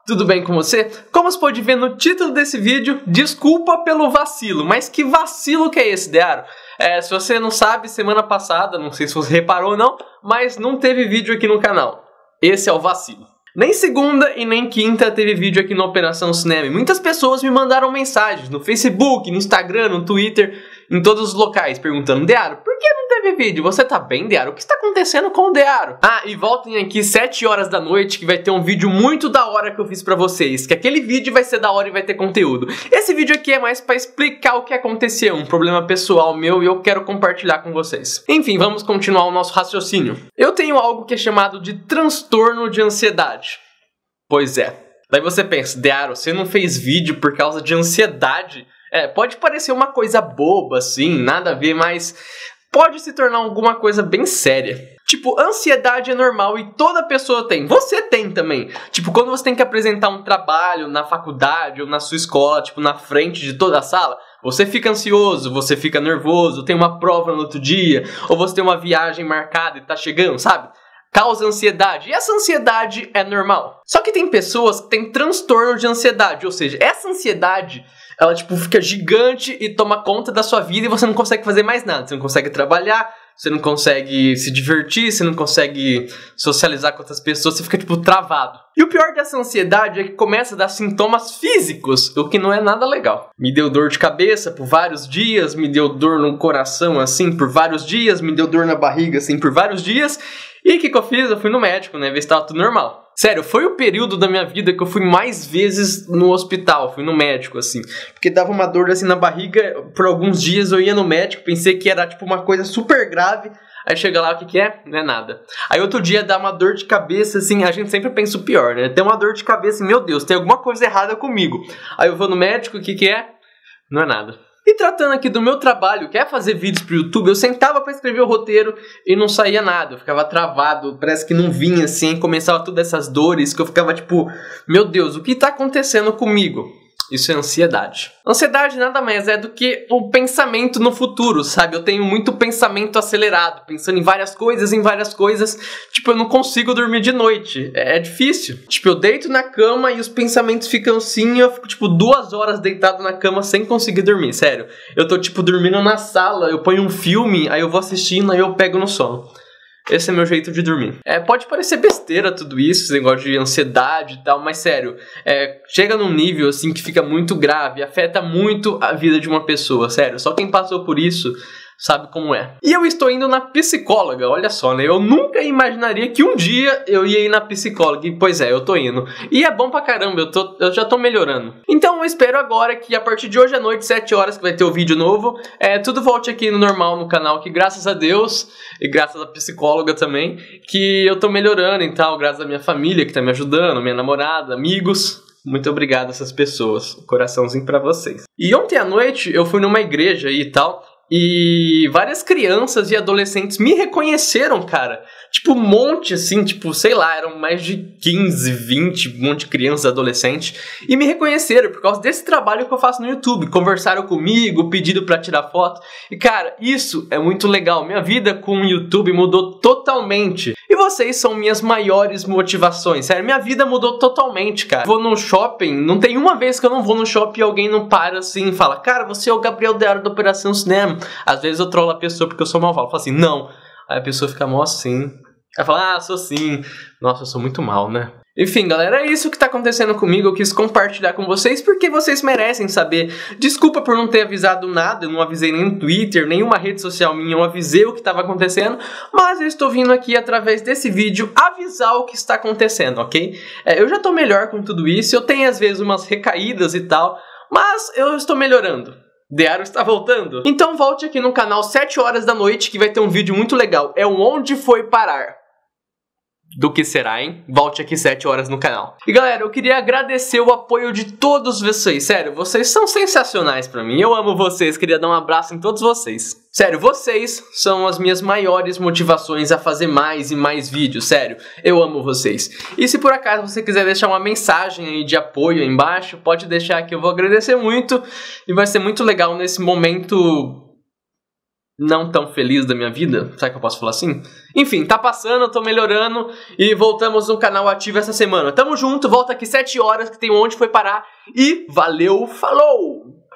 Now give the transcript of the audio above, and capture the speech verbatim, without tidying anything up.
tudo bem com você? Como você pode ver no título desse vídeo, desculpa pelo vacilo, mas que vacilo que é esse, Dearo? É, se você não sabe, semana passada, não sei se você reparou ou não, mas não teve vídeo aqui no canal. Esse é o vacilo. Nem segunda e nem quinta teve vídeo aqui no Operação Cinema. Muitas pessoas me mandaram mensagens no Facebook, no Instagram, no Twitter, em todos os locais, perguntando: Dearo, por que não teve vídeo? Você tá bem, Dearo? O que está acontecendo com o Dearo? Ah, e voltem aqui sete horas da noite que vai ter um vídeo muito da hora que eu fiz pra vocês. Que aquele vídeo vai ser da hora e vai ter conteúdo. Esse vídeo aqui é mais pra explicar o que aconteceu, um problema pessoal meu, e eu quero compartilhar com vocês. Enfim, vamos continuar o nosso raciocínio. Eu tenho algo que é chamado de transtorno de ansiedade. Pois é. Daí você pensa: Dearo, você não fez vídeo por causa de ansiedade? É, pode parecer uma coisa boba, assim, nada a ver, mas pode se tornar alguma coisa bem séria. Tipo, ansiedade é normal e toda pessoa tem. Você tem também. Tipo, quando você tem que apresentar um trabalho na faculdade ou na sua escola, tipo, na frente de toda a sala, você fica ansioso, você fica nervoso, tem uma prova no outro dia, ou você tem uma viagem marcada e tá chegando, sabe? Causa ansiedade, e essa ansiedade é normal. Só que tem pessoas que têm transtorno de ansiedade, ou seja, essa ansiedade, ela tipo fica gigante e toma conta da sua vida e você não consegue fazer mais nada. Você não consegue trabalhar, você não consegue se divertir, você não consegue socializar com outras pessoas, você fica tipo travado. E o pior dessa ansiedade é que começa a dar sintomas físicos, o que não é nada legal. Me deu dor de cabeça por vários dias, me deu dor no coração assim por vários dias, me deu dor na barriga assim por vários dias. E o que, que eu fiz? Eu fui no médico, né? Ver se tava tudo normal. Sério, foi o período da minha vida que eu fui mais vezes no hospital, fui no médico, assim. Porque dava uma dor assim na barriga, por alguns dias eu ia no médico, pensei que era tipo uma coisa super grave. Aí chega lá, o que que é? Não é nada. Aí outro dia dá uma dor de cabeça, assim, a gente sempre pensa o pior, né? Tem uma dor de cabeça, meu Deus, tem alguma coisa errada comigo. Aí eu vou no médico, o que que é? Não é nada. E tratando aqui do meu trabalho, que é fazer vídeos pro YouTube, eu sentava pra escrever o roteiro e não saía nada. Eu ficava travado, parece que não vinha assim, começava todas essas dores, que eu ficava tipo, meu Deus, o que tá acontecendo comigo? Isso é ansiedade. Ansiedade nada mais é do que o pensamento no futuro, sabe? Eu tenho muito pensamento acelerado, pensando em várias coisas, em várias coisas. Tipo, eu não consigo dormir de noite. É, é difícil. Tipo, eu deito na cama e os pensamentos ficam assim, e eu fico, tipo, duas horas deitado na cama sem conseguir dormir. Sério. Eu tô, tipo, dormindo na sala, eu ponho um filme, aí eu vou assistindo, aí eu pego no sono. Esse é meu jeito de dormir. É, pode parecer besteira tudo isso, esse negócio de ansiedade e tal, mas sério, é, chega num nível assim que fica muito grave, afeta muito a vida de uma pessoa, sério. Só quem passou por isso sabe como é. E eu estou indo na psicóloga, olha só, né? Eu nunca imaginaria que um dia eu ia ir na psicóloga, e pois é, eu tô indo. E é bom pra caramba, eu, tô, eu já tô melhorando. Então eu espero agora que a partir de hoje à noite, sete horas, que vai ter o vídeo novo, é, tudo volte aqui no normal no canal, que graças a Deus, e graças à psicóloga também, que eu tô melhorando e tal, graças à minha família que tá me ajudando, minha namorada, amigos. Muito obrigado a essas pessoas, um coraçãozinho pra vocês. E ontem à noite eu fui numa igreja e tal, e várias crianças e adolescentes me reconheceram, cara. Tipo, um monte, assim, tipo, sei lá, eram mais de quinze, vinte, um monte de crianças e adolescentes. E me reconheceram por causa desse trabalho que eu faço no YouTube. Conversaram comigo, pediram pra tirar foto. E, cara, isso é muito legal. Minha vida com o YouTube mudou totalmente. E vocês são minhas maiores motivações. Sério, minha vida mudou totalmente, cara. Vou no shopping, não tem uma vez que eu não vou no shopping e alguém não para assim e fala: cara, você é o Gabriel Dearo da Operação Cinema. Às vezes eu trollo a pessoa porque eu sou malvado. Eu falo assim, não. Aí a pessoa fica mó assim. Aí fala, ah, sou sim. Nossa, eu sou muito mal, né? Enfim, galera, é isso que tá acontecendo comigo. Eu quis compartilhar com vocês porque vocês merecem saber. Desculpa por não ter avisado nada. Eu não avisei nem no Twitter, nenhuma rede social minha. Eu avisei o que tava acontecendo. Mas eu estou vindo aqui através desse vídeo avisar o que está acontecendo, ok? É, eu já tô melhor com tudo isso. Eu tenho às vezes umas recaídas e tal. Mas eu estou melhorando. Dearo está voltando. Então volte aqui no canal sete horas da noite que vai ter um vídeo muito legal. É o Onde Foi Parar. Do que será, hein? Volte aqui sete horas no canal. E galera, eu queria agradecer o apoio de todos vocês. Sério, vocês são sensacionais pra mim. Eu amo vocês, queria dar um abraço em todos vocês. Sério, vocês são as minhas maiores motivações a fazer mais e mais vídeos. Sério, eu amo vocês. E se por acaso você quiser deixar uma mensagem aí de apoio aí embaixo, pode deixar que eu vou agradecer muito. E vai ser muito legal nesse momento não tão feliz da minha vida, será que eu posso falar assim? Enfim, tá passando, eu tô melhorando e voltamos no canal ativo essa semana. Tamo junto, volta aqui sete horas que tem onde foi parar e valeu, falou!